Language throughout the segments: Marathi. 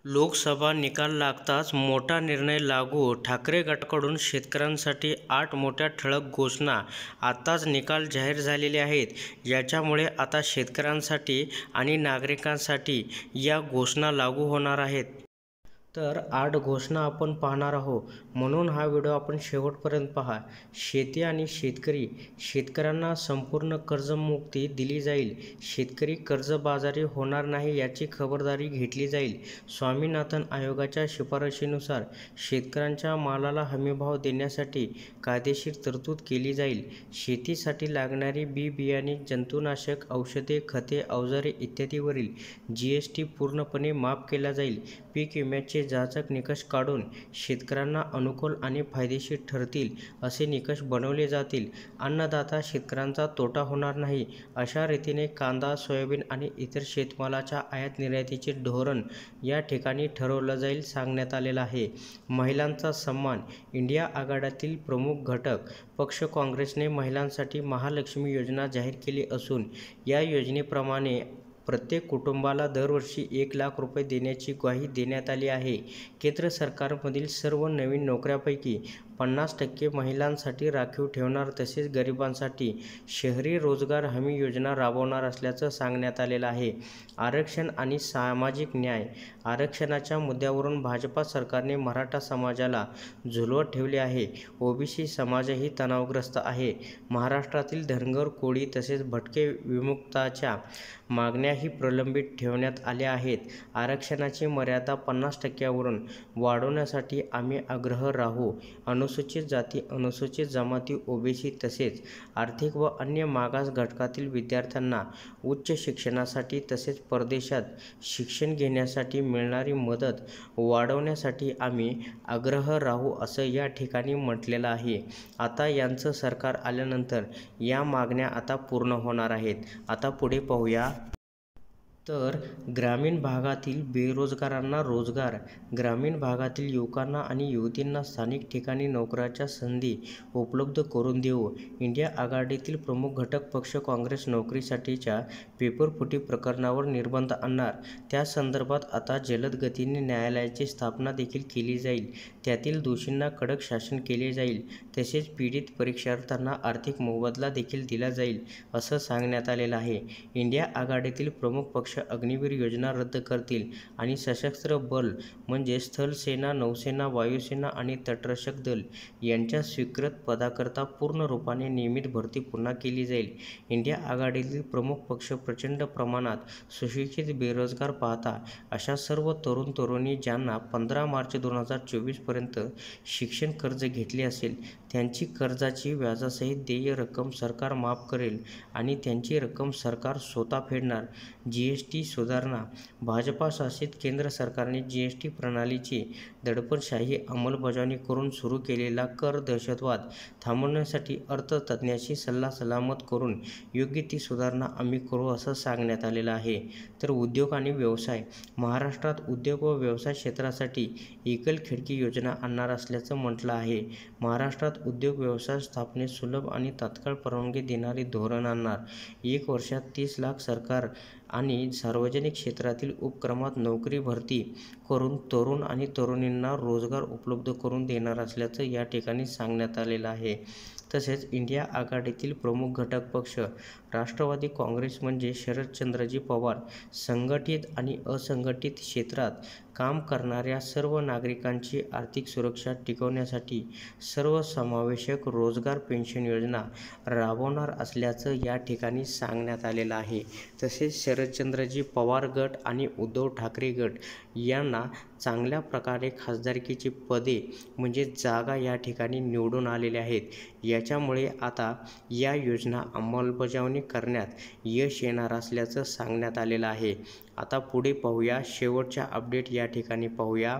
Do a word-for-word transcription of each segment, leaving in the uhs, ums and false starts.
लोकसभा निकाल लागताच मोठा निर्णय लागू, ठाकरे गटाकडून शेतकऱ्यांसाठी आठ मोठ्या ठळक घोषणा. आताच निकाल जाहीर झालेले आहेत. याच्यामुळे आता शेतकऱ्यांसाठी आणि नागरिकांसाठी या घोषणा लागू होणार आहेत. तर आठ घोषणा आपण पाहणार आहोत, म्हणून हा व्हिडिओ आपण शेवटपर्यंत पहा. शेती आणि शेतकरी. शेतकऱ्यांना संपूर्ण कर्जमुक्ती दिली जाईल. शेतकरी कर्जबाजारी होणार नाही याची खबरदारी घेतली जाईल. स्वामीनाथन आयोगाच्या शिफारशीनुसार शेतकऱ्यांच्या मालाला हमीभाव देण्यासाठी कायदेशीर तरतूद केली जाईल. शेतीसाठी लागणारी बी बियाणे, जंतुनाशक, औषधे, खते, अवजारे इत्यादीवरील जीएसटी पूर्णपणे माफ केला जाईल. पीक विम्याचे जाचक निकष काढून शेतकऱ्यांना अनुकूल आणि फायदेशीर ठरतील असे निकष बनवले जातील. अन्नदाता शेतकऱ्यांचा तोटा होणार नाही अशा रीतीने कांदा, सोयाबीन आणि इतर शेतमालाच्या आयात निर्यातीचे धोरण या ठिकाणी ठरवलं जाईल सांगण्यात आलेलं आहे. महिलांचा सन्मान. इंडिया आघाडीतील प्रमुख घटक पक्ष काँग्रेसने महिलांसाठी महालक्ष्मी योजना जाहीर केली असून या योजनेप्रमाणे प्रत्येक कुटुंबाला दरवर्षी एक लाख रुपये देण्याची ग्वाही देण्यात आली आहे. केंद्र सरकारमधील सर्व नवीन नोकऱ्यापैकी पन्नास टक्के महिलांसाठी राखीव ठेवणार तसेच गरिबांसाठी शहरी रोजगार हमी योजना राबवणार असल्याचं सांगण्यात आलेलं आहे. आरक्षण आणि सामाजिक न्याय. आरक्षणाच्या मुद्द्यावरून भाजपा सरकारने मराठा समाजाला झुलवत ठेवले आहे. ओबीसी समाजही तणावग्रस्त आहे. महाराष्ट्रातील धनगर, कोळी तसेच भटके विमुक्तांच्या मागण्याही प्रलंबित ठेवण्यात आल्या आहेत. आरक्षणाची मर्यादा पन्नास टक्क्यावरून वाढवण्यासाठी आम्ही आग्रही राहू. अनुसूचित जाती, अनुसूचित जमाती, ओबीसी तसेच आर्थिक व अन्य मागास घटकातील विद्यार्थ्यांना उच्च शिक्षणासाठी तसेच परदेशात शिक्षण घेण्यासाठी मिळणारी मदत वाढवण्यासाठी आम्ही आग्रही राहू असं या ठिकाणी म्हटलेलं आहे. आता यांचं सरकार आल्यानंतर या मागण्या आता पूर्ण होणार आहेत. आता पुढे पाहूया. तर ग्रामीण भागातील बेरोजगारांना रोजगार. ग्रामीण भागातील युवकांना आणि युवतींना स्थानिक ठिकाणी नोकऱ्याच्या संधी उपलब्ध करून देऊ. इंडिया आघाडीतील प्रमुख घटक पक्ष काँग्रेस नोकरीसाठीच्या पेपरफुटी प्रकरणावर निर्बंध आणणार. त्या संदर्भात आता जलद गतीने न्यायालयाची स्थापना देखील केली जाईल. त्यातील दोषींना कडक शासन केले जाईल. तसेच पीडित परीक्षार्थ्यांना आर्थिक मोबदला देखील दिला जाईल असं सांगण्यात आलेलं आहे. इंडिया आघाडीतील प्रमुख पक्ष अग्निवीर योजना रद्द करतील आणि सशस्त्र बल म्हणजे स्थल सेना, नौसेना, वायुसेना आणि तटरक्षक दल यांच्या स्वीकृत पदाकरता पूर्ण रूपाने नियमित भरती पुन्हा केली जाईल. इंडिया आघाडीतील प्रमुख पक्ष प्रचंड प्रमाणात सुशिक्षित बेरोजगार पाहता अशा सर्व तरुण तरुणी ज्यांना पंधरा मार्च दोन हजार चोवीस पर्यंत शिक्षण कर्ज घेतले असेल त्यांची कर्जाची व्याजासहित देय रक्कम सरकार माफ करेल आणि त्यांची रक्कम सरकार स्वतः फेडणार. जीएसटी सुधारणा. भाजपाशासित केंद्र सरकारने जीएसटी प्रणालीची दडपशाही अंमलबजावणी करून सुरू केलेला कर दहशतवाद थांबवण्यासाठी अर्थतज्ज्ञांशी सल्लामसलत करून योग्य ती सुधारणा आम्ही करू असं सांगण्यात आलेलं आहे. तर उद्योग आणि व्यवसाय. महाराष्ट्रात उद्योग व व्यवसाय क्षेत्रासाठी एकल खिडकी योजना आणणार असल्याचं म्हटलं आहे. महाराष्ट्रात उद्योग व्यवसाय स्थापनेस सुलभ आणि तात्काळ परवानगी देणारे धोरण आणणार. एक वर्षात तीस लाख सरकार आणि सार्वजनिक क्षेत्रातील उपक्रमात नोकरी भरती करून तरुण आणि तरुणींना रोजगार उपलब्ध करून देणार असल्याचं या ठिकाणी सांगण्यात आलेलं आहे. तसेच इंडिया आघाडीतील प्रमुख घटक पक्ष राष्ट्रवादी काँग्रेस म्हणजे शरदचंद्रजी पवार संघटित आणि असंघटित क्षेत्रात काम करणाऱ्या सर्व नागरिकांची आर्थिक सुरक्षा टिकवण्यासाठी सर्वसमावेशक रोजगार पेन्शन योजना राबवणार असल्याचं या ठिकाणी सांगण्यात आलेलं आहे. तसेच शरदचंद्रजी पवार गट आणि उद्धव ठाकरे गट यांना चांगल्या प्रकारे खासदारकीची पदे म्हणजे जागा या ठिकाणी निवडून आलेल्या आहेत. याच्यामुळे आता या योजना अंमलबजावणी करण्यात यश येणार असल्याचं सांगण्यात आलेलं आहे. आता पुढे पाहूया. शेवटच्या अपडेट या ठिकाणी पाहूया.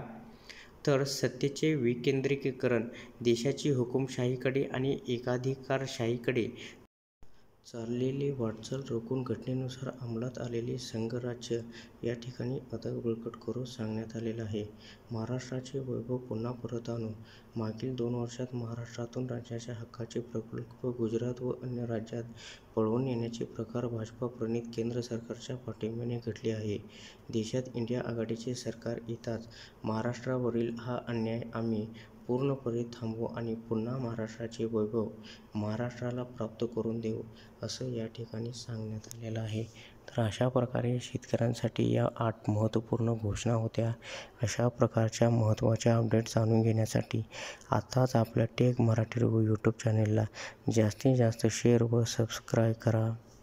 तर सत्तेचे विकेंद्रीकरण. देशाची हुकुमशाहीकडे आणि एकाधिकारशाहीकडे चाललेली वाटचाल रोखून घटनेनुसार अंमलात आलेले संघराज्य या ठिकाणी अद्याप बळकट करून सांगण्यात आलेलं आहे. महाराष्ट्राचे वैभव पुन्हा परत आणू. मागील दोन वर्षात महाराष्ट्रातून राज्याच्या हक्काचे प्रकल्प गुजरात व अन्य राज्यात पळवून नेण्याचे प्रकार भाजपा-प्रणीत केंद्र सरकारच्या पाठिंब्याने घडले आहे. देशात इंडिया आघाडीचे सरकार येताच महाराष्ट्रावरील हा अन्याय आम्ही पूर्णपणे थांबवू आणि पुन्हा महाराष्ट्राचे वैभव महाराष्ट्राला प्राप्त करून देऊ, असं या ठिकाणी सांगण्यात आलेलं आहे. तर अशा प्रकारे शेतकऱ्यांसाठी या आठ महत्त्वपूर्ण घोषणा होत्या. अशा प्रकारच्या महत्त्वाच्या अपडेट जाणून घेण्यासाठी आताच आपल्या टेक मराठी रिव्ह्यू यूट्यूब चॅनेलला जास्तीत जास्त शेअर व सबस्क्राईब करा.